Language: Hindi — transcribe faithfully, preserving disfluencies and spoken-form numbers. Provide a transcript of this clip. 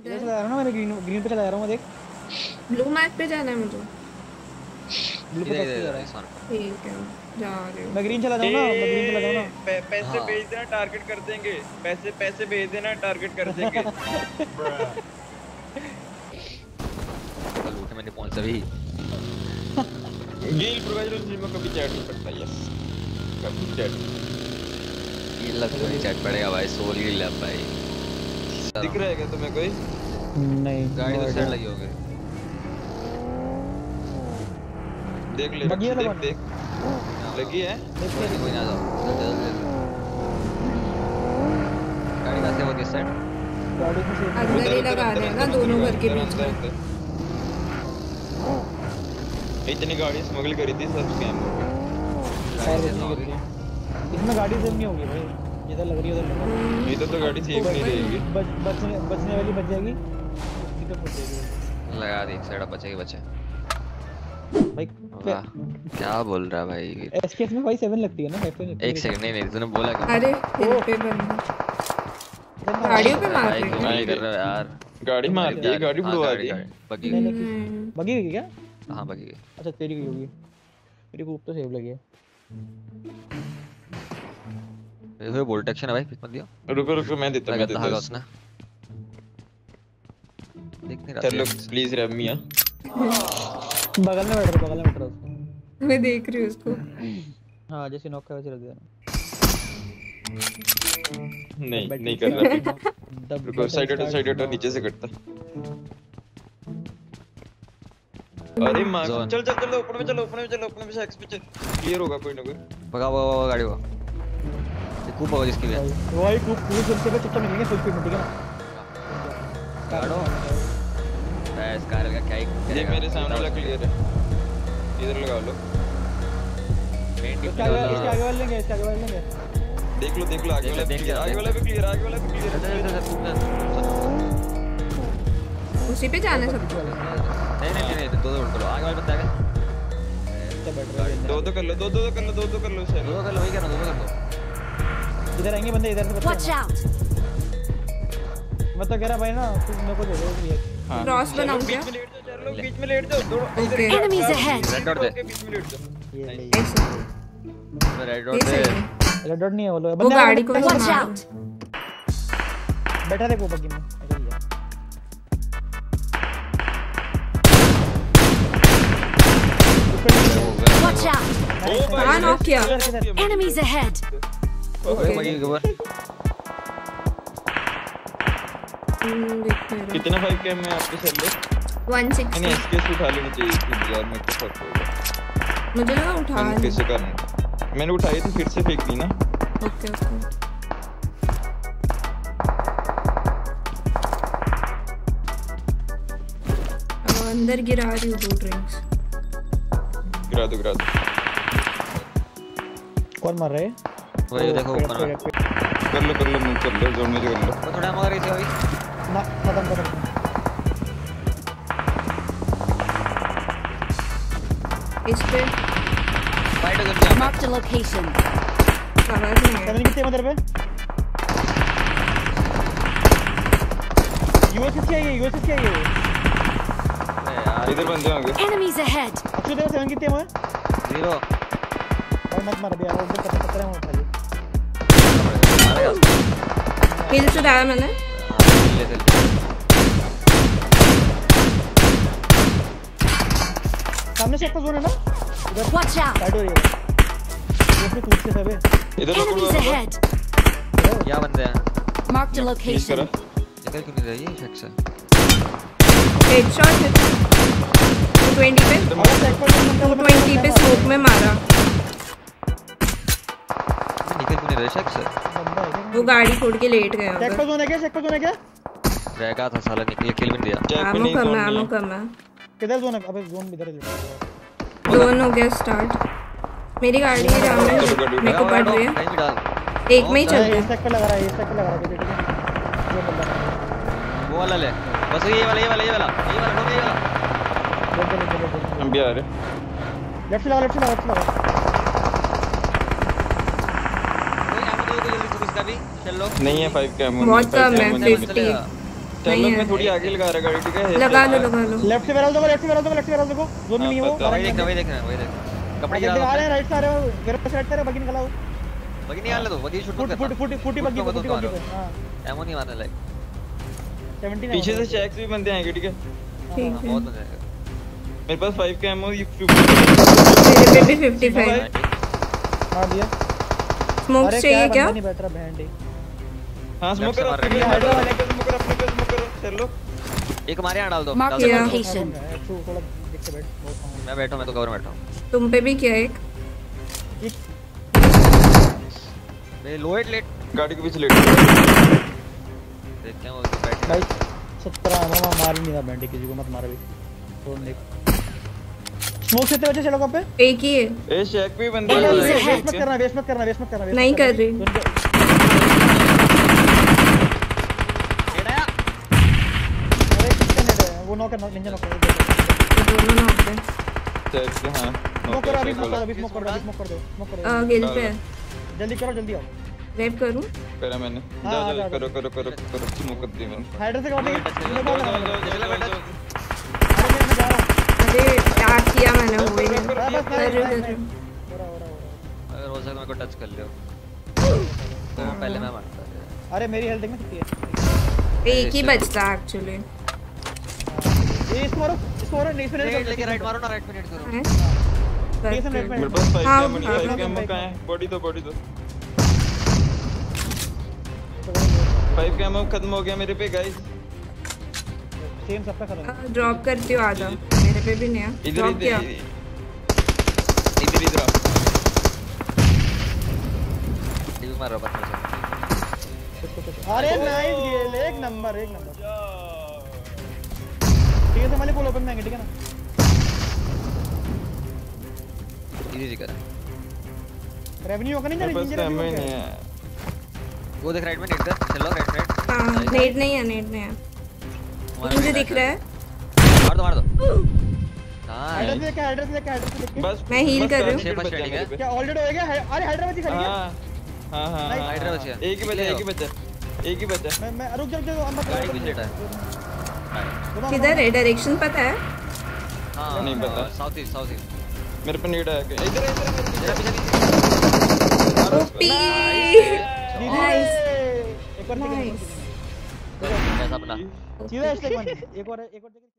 इधर चला रहा हूं ना, मैंने ग्रीन ग्रीन पे चला रहा हूं, देख ब्लू मैप पे जाना है मुझे। ब्लू पे जा रहा है। ठीक है जा रही हूं। मैं ग्रीन चला जाऊं ना, मैं ग्रीन चला जाऊं ना। पैसे भेज देना, टारगेट कर देंगे। पैसे पैसे भेज देना, टारगेट कर देंगे। लूट मैंने पहुंच सभी गिल प्रोवाइडर में कभी चैट नहीं करता। यस कभी चैट ये लग कोई चैट पड़ेगा भाई। सोल ही लैप भाई दिख रहा है क्या तुम्हें कोई? नहीं गाड़ी तो साइड लगी होगी। देख ले देख देख, देख लगी है। कोई ना जाओ गाड़ी कैसे वो किस साइड गाड़ी से अंदर ही लगा देना दोनों घर के बीच में। इतनी गाड़ी स्मगल करी थी, सब स्कैम हो गए। इसमें गाड़ी सेम नहीं होगी भाई, जिधर लग रही है उधर लगा। इधर तो गाड़ी सेफ नहीं रहेगी। बच बचने बचने वाली बच जाएगी, इधर बच जाएगी। लगा दे एक साइड बचेगी बचे भाई क्या बोल रहा है भाई? एसकेएस में भाई सेवन लगती है ना, फाइव लगती है। एक सेकंड नहीं नहीं तूने बोला क्या? अरे हिल पे बंदा गाड़ियों पे मार रहे हैं। नहीं कर रहा यार, गाड़ी मार दी, गाड़ी बुलवा दी। बगी बगी गई क्या? हां बगी गई। अच्छा तेरी गई होगी, मेरी को तो सेव लगी है। ये बोल्ट एक्शन है भाई, मत दियो। रुको रुको मैं देता मैं देता उसने देख नहीं रहा। चलो प्लीज रमिया बगल में बैठ रहा, बगल में बैठ रहा उसको मैं देख रही हूं उसको। हां जैसे नॉक का वैसे रख देना। नहीं नहीं कर रहा। रुको साइड हटो साइड हटो, नीचे से कटता। अरे मां चल चल चल ऊपर में चलो, ऊपर में चलो, ऊपर में से एक्स पे चल, क्लियर होगा कोई ना कोई। भगा भगा गाड़ी को ये कूप होगा जिसकी भी है वही कूप पूरी चलते पे चुपचाप निकलेंगे फुल स्पीड में, ठीक है ना? गाड़ो बस कार का क्या ही ये मेरे सामने वाला क्लियर है, इधर लगा लो। मेन टीम इसके आगे इसके आगे वाले लेंगे, इसके आगे वाले लेंगे। देख लो देख लो आगे वाला देख आगे वाला भी क्लियर, आगे वाला भी क्लियर। उसी पे जाना है सब। नहीं नहीं नहीं दो दो उल्ट लो, आगे वाले बंदा आगे दो दो कर लो, दो दो कर लो, दो दो कर लो सर, दो कर लो, वही करना, दो कर लो। इधर आएंगे बंदे, इधर से बच्चे। Watch out. मैं तो कह रहा भाई ना तू मेरे को दे दे ये। क्रॉस बनाऊं क्या? बीच में लेट जाओ, चलो बीच में लेट जाओ, दोनों okay. Enemies ahead. Red dot दे, बीच में लेट जाओ। ये ले रेड डॉट दे। रेड डॉट नहीं है वो लोग वो गाड़ी को वॉच आउट। बैठा देखो बग्गी में। Watch out. कहां नॉक किया? Enemies ahead. ओके मगी के ऊपर कितना फाइव कैम में आपके सेल लो? One sixty. नहीं एसकेएस उठा लेनी चाहिए थी यार, मेरे को फर्क होगा। मुझे लगा उठा मैंने फिर से करना, मैंने उठाई थी फिर से फेंक दी ना। ओके ओके अब अंदर गिरा रही हूं दो ड्रिंक्स। गिरा दो गिरा दो। कौन मार रहा है? वही देखो ऊपर कर लो कर लो मूव कर लो, जोन में जो कर लो। तो थोड़ा मगर इसे अभी ना खत्म खत्म। इस पे फाइट हो गई। Mark the location. आवाज नहीं है। सेवन कितने मंदिर पे? यूएसएस क्या है? यूएसएस क्या है? यार इधर बंदे होंगे। Enemies ahead. अच्छे देखो सेवन कितने हैं? जीरो और मत मार दिया, और उधर पत्थर पत्थर है वो उठा ली। हिल चुराया मैंने। ले ले सामने से एक जोन है ना, इधर वॉच आउट। साइड हो रही है ये से कूद के सब है। इधर एनिमीज अहेड। क्या बंदे हैं? मार्क द इस लोकेशन। तरफ निकल क्यों नहीं रही है इफेक्ट से? हेडशॉट है। ट्वेंटी पे ट्वेंटी पे स्मोक में मारा। निकल क्यों नहीं रही शेक से? बंदा है वो गाड़ी छोड़ के लेट गए चेक पे जोन है क्या? चेक पे जोन है क्या? रहेगा था साला, निकल किल भी नहीं दिया। चेक आमो नहीं कम जोन है, आमो नहीं कम है। किधर जोन है? अबे जोन इधर है। जोन हो गया स्टार्ट। मेरी गाड़ी है जहाँ में मेरे को पड़ रही है। कहीं भी डाल एक में ही चल है। रहा इस तक पे लगा रहा है, इस तक पे लगा रहा है, ठीक है ये बंदा वो वाला ले, बस ये वाला ये वाला ये वाला ये वाला ठोक, ये वाला हम भी आ रहे। लेफ्ट से लगा, लेफ्ट से लगा, लेफ्ट से लगा। कोई आम दो जल्दी से इसका भी चल लो। नहीं है फाइव कैम। बहुत कम है, फिफ्टी। चलो नहीं मैं है। थोड़ी आगे लगा रहा गाड़ी ठीक है लगा लो लगा लो लेफ्ट से बैरल दो लेफ्ट से बैरल दो लेफ्ट से बैरल दो जोन में नहीं है वो पता वही देखना वही देखना वही देखना कपड़े देखते गिरा आ रहे दो हैं राइट से आ रहे हो मेरे पास राइट से बगी निकला हो बगी नहीं आने दो बगी शूट फुट मत फुट करना फुट फुटी बगी फुट फुटी को बगी तो हां एमो नहीं मारने लायक सत्रह पीछे से चेक्स भी बनते आएंगे ठीक है ठीक है बहुत मजा आएगा मेरे पास फाइव का एमओ ये मेरे पे भी पचपन हां दिया स्मोक चाहिए क्या नहीं बैठ रहा बैंड हां स्मोक करो Left से मार अपने रहे हैं। हाइड्रो वाले को स्मोक करो अपने को स्मोक करो चलो एक हमारे यहाँ डाल दो Mark डाल the दो। Yeah. location. तू थोड़ा देख के बैठ बहुत मैं बैठा हूँ मैं तो कवर में बैठा हूँ तुम पे भी क्या एक मैं लो एट लेट गाड़ी के पीछे लेट देखते हैं वो बैठ भाई सत्रह मामा मार ही नहीं रहा बैंड किसी को मत मार भी छोड़ देख स्मोक से तेरे चलो कब पे एक ही है ए शेक पे बंदे Enemies हैं। ahead. वेस्ट मत करना वेस्ट मत करना वेस्ट मत करना waste नहीं मत कर करना। रही। उनके- अरे कितने नेट है वो नॉक करना निंजा नॉक कर दोनों नॉक पे शेक पे हां स्मोक करो अभी स्मोक करो अभी स्मोक कर दो अभी स्मोक कर दो स्मोक कर दो गिल पे जल्दी करो जल्दी आओ रेप करूं करा मैंने हाँ, जा हाँ, जा जा, करो जा। करो करो करो स्मोक कर दी मैंने हाइडर से कवर नहीं जाओ, जाओ, जाओ, जाओ, जाओ। अरे मैं जा रहा हूं अरे क्या किया मैंने हो ही नहीं बस बस कर रही हूँ, कर रही हूँ। हो रहा हो रहा हो रहा अगर हो सके मेरे को टच कर लियो तो पहले मैं मारता था अरे मेरी हेल्थ देखना कितनी है एक ही बचता एक्चुअली ये इसको मारो इसको मारो नहीं इसमें राइट लेके राइट मारो ना राइट पे नेट करो ठीक है, मेरे पास फाइव हाँ, का मनी हाँ, फाइव हाँ, का एमओ हाँ, कहां है बॉडी दो बॉडी दो फाइव का एमओ खत्म हो गया मेरे पे गाइस सेम सबका खत्म ड्रॉप करती हूँ आधा मेरे पे भी नहीं है इधर ड्रॉप किया इधर इधर इधर आओ। टीवी मार रहा पत्थर से अरे नाइस गेल एक नंबर एक नंबर ठीक है तो हमारे पोल ओपन में आएंगे ठीक है ना इजी जी कर रेवेन्यू होगा नहीं मेरे पास निंजा एमओ रेवेन्यू नहीं है वो देख राइट में नेट कर चलो राइट राइट हाँ नेट नहीं है नेट नहीं है मुझे दिख रहा है मार दो मार दो हेडर से नाइस लेके हेडर से लेके हेडर से लेके बस मैं heal बस कर रही हूँ। चार मिनट छह बचे हैं ठीक है। मेरे पे। क्या ऑलरेडी हो गया है- अरे हेडर बची खड़ी है हाँ हाँ हाँ हाँ हाइड्रा बचा एक ही बचा एक ही बचा एक ही बचा मैं मैं रुक जा रुक जा अंदर गाड़ी कुछ लेटा है किधर है डायरेक्शन पता है हाँ नहीं पता। साउथ ईस्ट साउथ ईस्ट मेरे पे नीड आया इधर इधर मेरा पीछे पीछे ओपी नाइस एक और नाइस कैसा अपना सीधा स्टेक बन एक और एक और